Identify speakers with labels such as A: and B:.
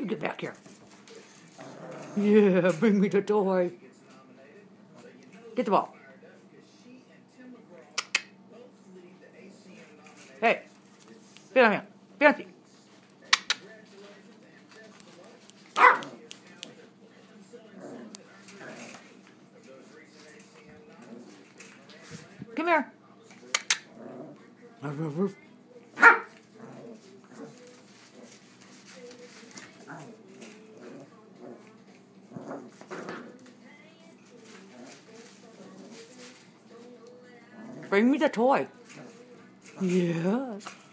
A: Get back here. Yeah, bring me the toy. Get the ball. Hey, get on here. Get on here. Come here. Bring me the toy. Yes.